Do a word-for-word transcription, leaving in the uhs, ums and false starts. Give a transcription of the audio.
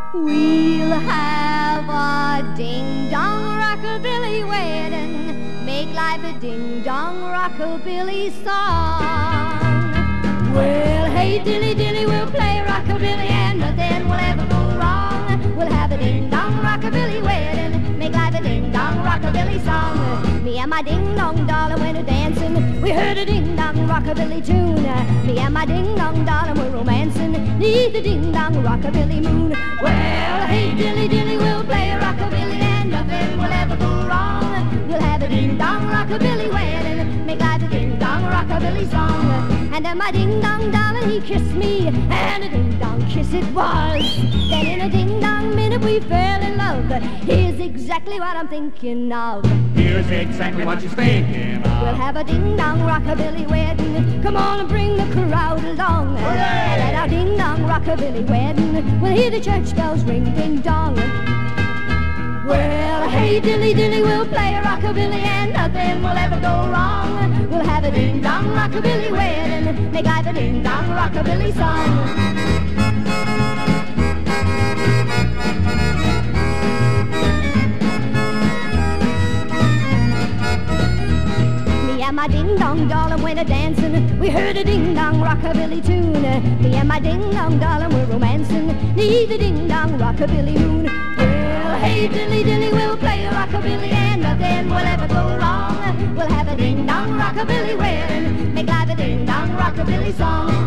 We'll have a ding-dong rockabilly wedding, make life a ding-dong rockabilly song. Well, hey dilly-dilly, we'll play rockabilly and nothing will ever go wrong. We'll have a ding-dong rockabilly wedding, make life a ding-dong rockabilly song. Me and my ding-dong darling went a-dancing, we heard a ding-dong rockabilly tune. Me and my ding-dong darling were romancing, neath the ding-dong rockabilly moon. Well, hey dilly-dilly, we'll play a rockabilly and nothing will ever go wrong. We'll have a ding-dong rockabilly wedding, make life a ding-dong rockabilly song. And then my ding-dong darling, he kissed me, and a ding-dong kiss it was. Then in a ding-dong minute we fell in love. Here's exactly what I'm thinking of. Here's exactly what you're thinking of. We'll have a ding-dong rockabilly wedding, come on and bring the crowd along. And at our ding-dong rockabilly wedding, we'll hear the church bells ring ding-dong. Well, hey dilly-dilly, we'll play a rockabilly and nothing will ever go wrong. We'll have a ding-dong rockabilly wedding, make life a ding-dong rockabilly song. Me and my ding-dong darling went a-dancing, we heard a ding-dong rockabilly tune. Me and my ding-dong darling were romancing, neath the ding-dong rockabilly moon. Well, hey dilly-dilly, we'll play a rockabilly and nothing will ever go wrong. We'll have a ding-dong rockabilly wedding, make life a ding-dong rockabilly song.